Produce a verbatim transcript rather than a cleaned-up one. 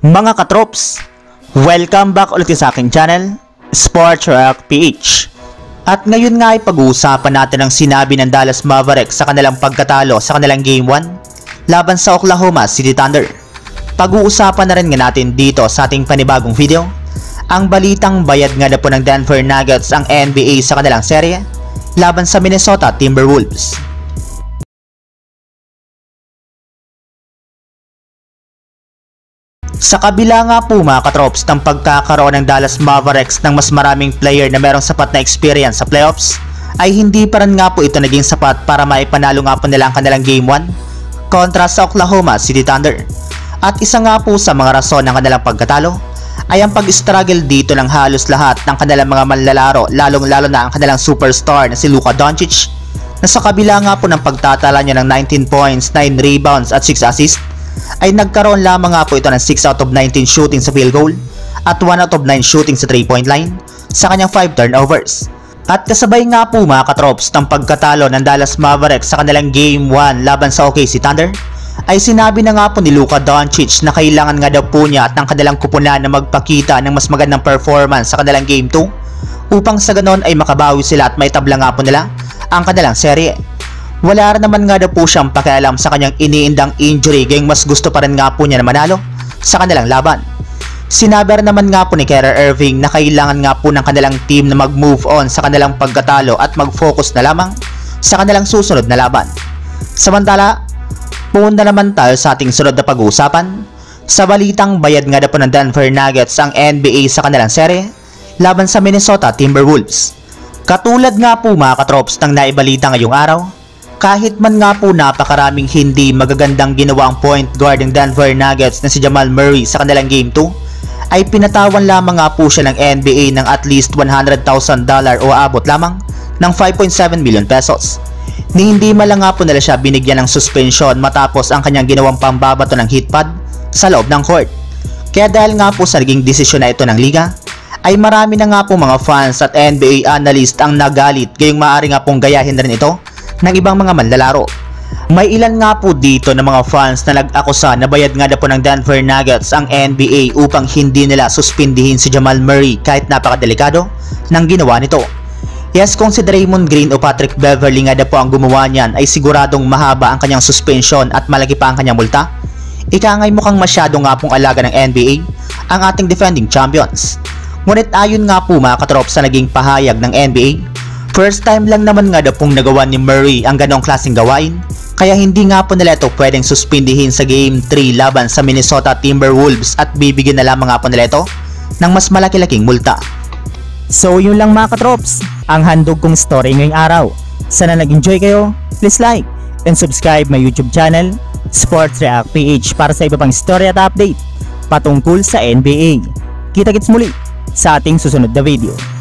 Mga katrops, welcome back ulit sa aking channel, Sports Rock P H. At ngayon nga ay pag-uusapan natin ang sinabi ng Dallas Mavericks sa kanilang pagkatalo sa kanilang Game one laban sa Oklahoma City Thunder. Pag-uusapan na rin nga natin dito sa ating panibagong video ang balitang bayad nga na po ng Denver Nuggets ang N B A sa kanilang serye laban sa Minnesota Timberwolves. Sa kabila nga po mga katrops ng pagkakaroon ng Dallas Mavericks ng mas maraming player na merong sapat na experience sa playoffs, ay hindi pa rin nga po ito naging sapat para maipanalo nga po nila ang kanilang Game one kontra sa Oklahoma City Thunder. At isa nga po sa mga rason ng kanilang pagkatalo ay ang pag-struggle dito ng halos lahat ng kanilang mga manlalaro, lalong lalo na ang kanilang superstar na si Luka Doncic, na sa kabila nga po ng pagtatala niya ng nineteen points, nine rebounds at six assists, ay nagkaroon lamang nga po ito ng six out of nineteen shooting sa field goal at one out of nine shooting sa three point line sa kanyang five turnovers. At kasabay nga po mga katrops ng pagkatalo ng Dallas Mavericks sa kanilang Game one laban sa O K C Thunder, ay sinabi na nga po ni Luka Doncic na kailangan nga daw po niya at ng kanilang kupunan na magpakita ng mas magandang performance sa kanilang Game two upang sa ganon ay makabawi sila at maitabla nga po nila ang kanilang serye. Wala rin naman nga daw po siyang pakialam sa kanyang iniindang injury, gayong mas gusto pa rin nga po niya na manalo sa kanilang laban. Sinabi rin naman nga po ni Kyrie Irving na kailangan nga po ng kanilang team na mag-move on sa kanilang pagkatalo at mag-focus na lamang sa kanilang susunod na laban. Samantala, punta naman tayo sa ating sunod na pag-uusapan sa balitang bayad nga daw po ng Denver Nuggets ang N B A sa kanilang serye laban sa Minnesota Timberwolves. Katulad nga po mga katrops ng naibalita ngayong araw, kahit man nga po napakaraming hindi magagandang ginawang point guard ng Denver Nuggets na si Jamal Murray sa kanilang Game two, ay pinatawan lamang nga po siya ng N B A ng at least one hundred thousand dollars o abot lamang ng five point seven million pesos. Ni hindi malang nga po nila siya binigyan ng suspension matapos ang kanyang ginawang pambabato ng hit pad sa loob ng court. Kaya dahil nga po sa naging desisyon na ito ng liga, ay marami na nga po mga fans at N B A analyst ang nagalit, gayong maaari nga pong gayahin rin ito ng ibang mga manlalaro. May ilan nga po dito ng mga fans na nag-akusa na bayad nga na po ng Denver Nuggets ang N B A upang hindi nila suspindihin si Jamal Murray kahit napakadelikado ng ginawa nito. Yes, kung si Draymond Green o Patrick Beverley nga na po ang gumawa niyan, ay siguradong mahaba ang kanyang suspension at malaki pa ang kanyang multa. Ika nga'y mukhang masyado nga pong alaga ng N B A ang ating defending champions. Ngunit ayon nga po mga katrops sa naging pahayag ng N B A, first time lang naman nga daw pong nagawa ni Murray ang ganong klaseng gawain, kaya hindi nga po nila ito pwedeng suspindihin sa Game three laban sa Minnesota Timberwolves at bibigyan na lamang nga po nila ito ng mas malaki-laking multa. So yun lang mga katrops, ang handog kong story ngayong araw. Sana nag-enjoy kayo, please like and subscribe my YouTube channel, Sports React P H, para sa iba pang story at update patungkol sa N B A. Kita-kits muli sa ating susunod na video.